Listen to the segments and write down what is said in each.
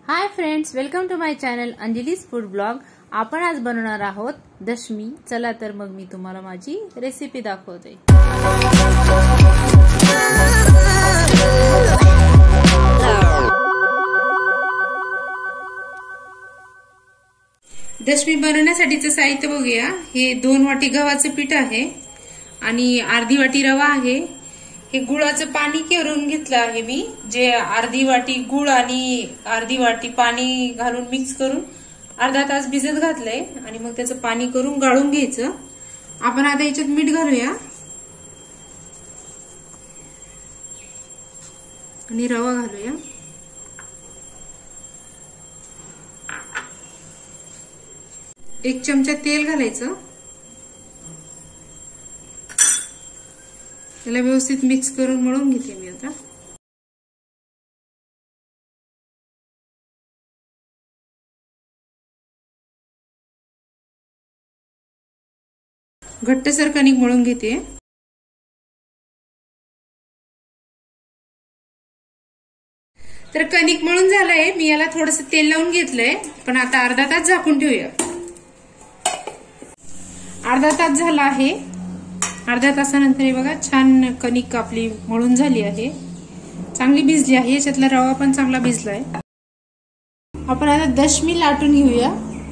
High friends, welcome to my channel Anjali's food blog. आपण आज बनवणार आहोत दशमी। चला तर मग मी तुम्हाला माझी रेसिपी दाखवते। दशमी बनवण्यासाठीचं साहित्य बघूया। हे 2 वाटी गव्हाचं पीठ आहे आणि अर्धी वाटी रवा आहे। हे गुळाचं पाणी करून घेतलं आहे मी, जे अर्धी वाटी गुळ आणि अर्धी वाटी पाणी घालून मिक्स करून अर्धा तास भिजत घातलंय आणि मग त्याचं पाणी करून गाळून घ्यायचं। आपण आता याच्यात मीठ घालूया आणि रवा घालूया। एक चमचा तेल घालायचं, त्याला व्यवस्थित मिक्स करून मळून घेते मी आता। घट्टसर कणिक मळून घेते। तर कणिक मळून झालंय, मी याला थोडंसं तेल लावून घेतलंय, पण आता अर्धा तास झाकून ठेवूया। अर्धा तास झाला आहे। अर्ध्या तासानंतर हे बघा, छान कणिक आपली मळून झाली आहे, चांगली भिजली आहे। याच्यातला रवा पण चांगला भिजलाय। आपण आता दशमी लाटून घेऊया।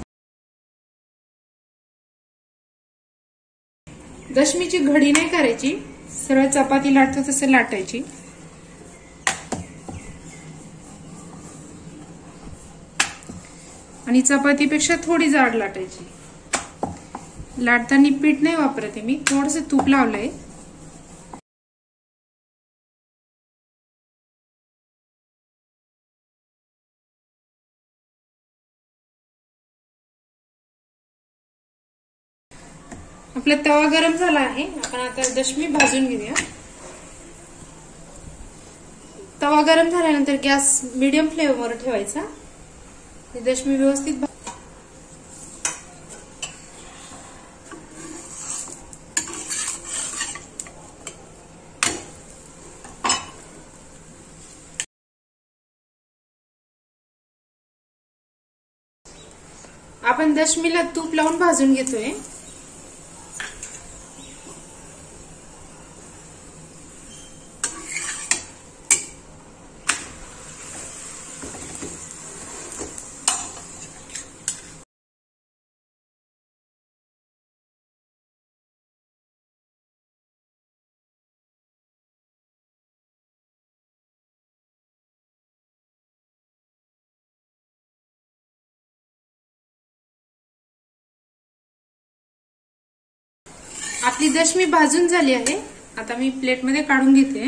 दशमीची घडी नाही करायची, सरळ चपाती लाटतो तसं लाटायची। आणि चपातीपेक्षा थोडी जाड लाटायची। लाटताना पीठ नाही वापरते मी, थोडंसं तूप लावलंय। आपला तवा गरम झाला आहे, आपण आता दशमी भाजून घेऊया। तवा गरम झाल्यानंतर गॅस मीडियम फ्लेमवर ठेवायचा। दशमी व्यवस्थित आपण दशमीला तूप लावून भाजून घेतोय। आपली दशमी भाजून झाली आहे, आता मी प्लेटमध्ये काढून घेते।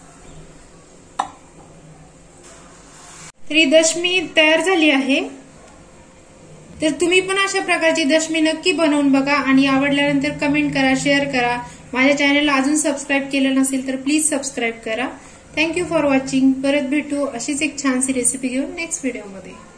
तर ही दशमी तयार झाली आहे। तर तुम्ही पण अशा प्रकारची दशमी नक्की बनवून बघा आणि आवडल्यानंतर कमेंट करा, शेअर करा। माझ्या चॅनलला अजून सबस्क्राईब केलं नसेल तर प्लीज सबस्क्राईब करा। Thank you for watching. परत भेटू अशीच एक छानशी रेसिपी घेऊन नेक्स्ट व्हिडिओमध्ये।